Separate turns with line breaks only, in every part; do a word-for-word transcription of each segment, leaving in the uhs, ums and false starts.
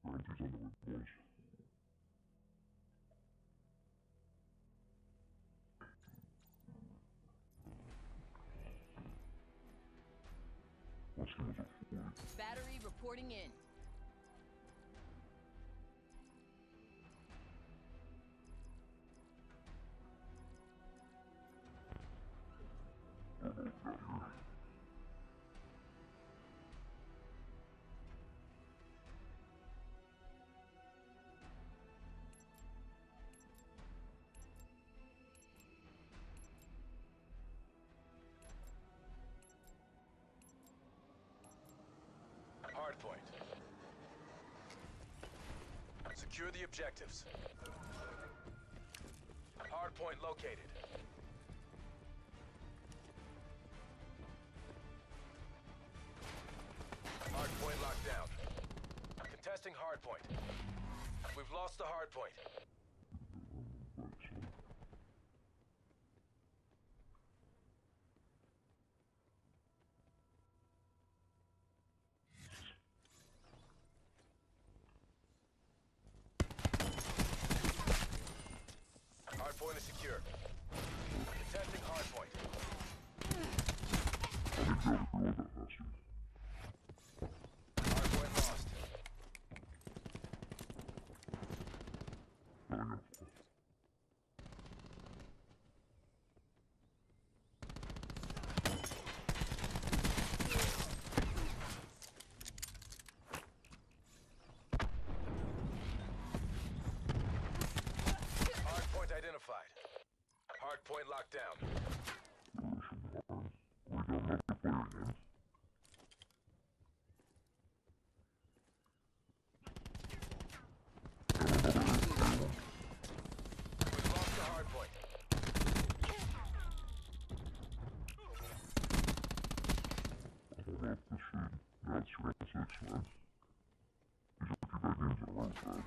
Grantee's on the way, boys. Let's give us a forty.
Battery reporting in.
Almost got here.
Hardpoint. Secure the objectives. Hardpoint located. Hardpoint locked down. Contesting hardpoint. We've lost the hardpoint. Hardpoint is secure. Contesting hardpoint.
I think that was reload that faster.
Hardpoint lost.
Going up.
Hardpoint identified. Hardpoint locked down.
We got another player in.
We've lost the hardpoint.
Hold up the shit. That's round six, man. He's lucky that game's at round five.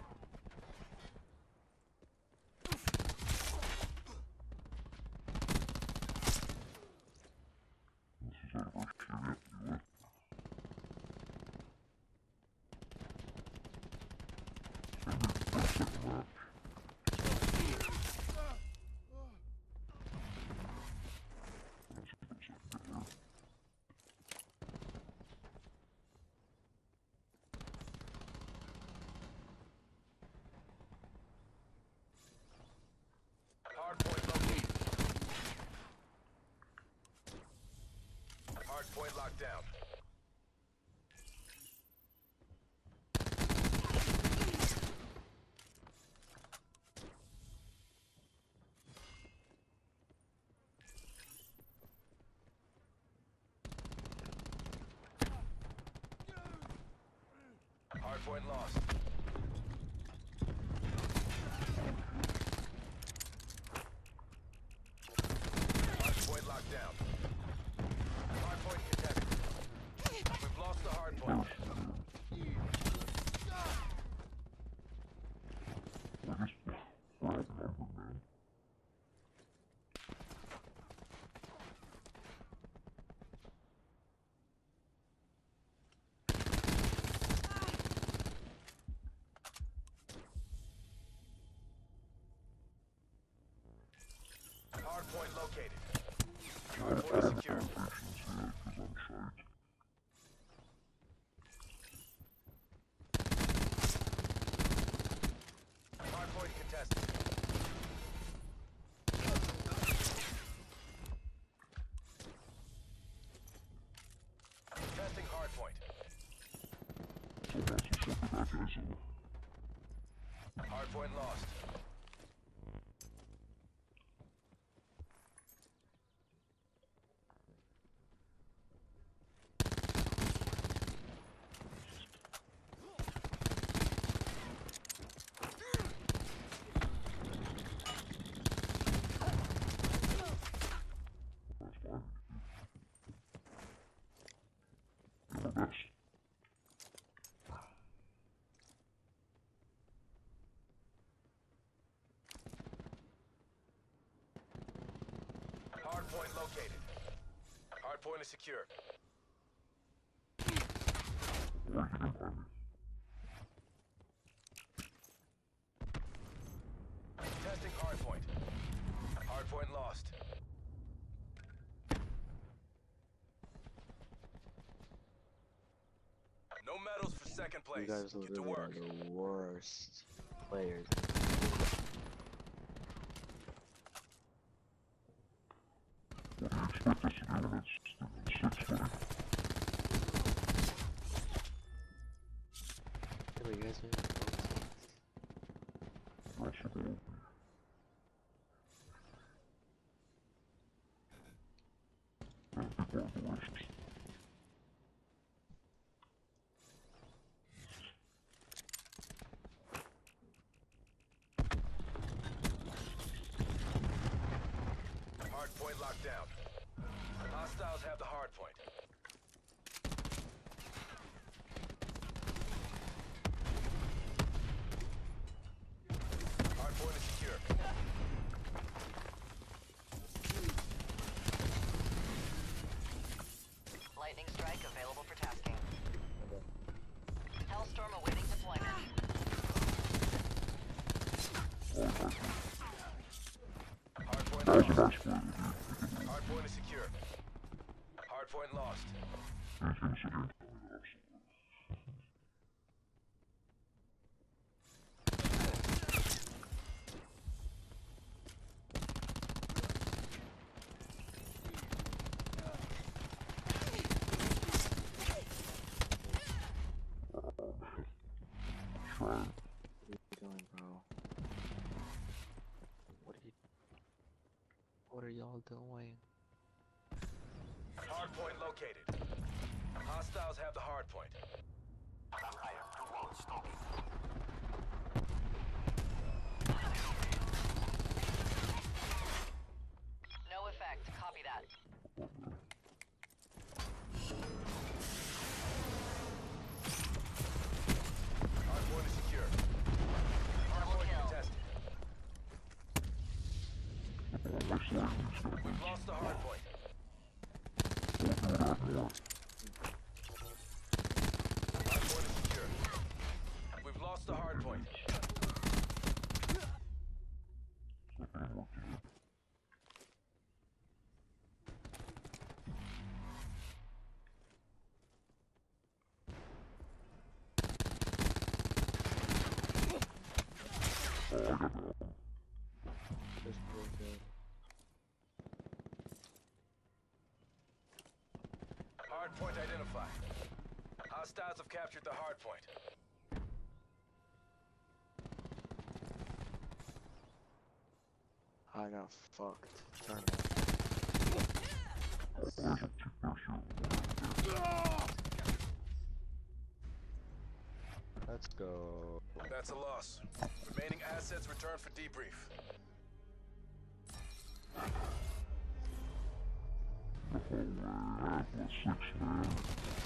This is our first shit yet, you with? And it's our second match. Let's see what's up there.
Hardpoint located. Hardpoint locked down. Hardpoint lost. Hardpoint locked down. Hardpoint contested. We've lost the hardpoint.
We're just, we're outnumbered, man.
Hardpoint located.
Well,
Hardpoint is
I'm
secure.
patience here, because I'm psyched.
Hardpoint contested. Contesting hardpoint.
So that's the second back as a...
Hardpoint lost.
That's fine. You're the best.
Hardpoint located. Hardpoint is secure.
Where's he behind me?
No medals for second
You
place.
guys
Get to
literally are
work.
the worst players.
What do you expect us to do when it's, it's six twenty?
Yeah, but you guys are
That's the goal. And people are the worst.
Hard point locked down. Hostiles have the hard point. Hard point is secure.
Lightning strike available for tasking. Hellstorm awaiting deployment.
Hard point
That was a
lost.
nice one.
Hard point is secure. Hard point lost.
Anything secure? Try.
What are you doing, bro? What are you? What are y'all doing?
Hard point located. Hostiles have the hard point.
No effect. Copy that.
Hard point is secure. Hard
Double
point
kill.
contested.
My sword is gonna
We've lost the hard point.
be more.
Hard point is secure. We've lost the hard point.
Just real good.
Hard point identified. Hostiles have captured the hard point.
I got fucked. Turn it. Let's go.
That's a loss. Remaining assets returned for debrief.
Six, man.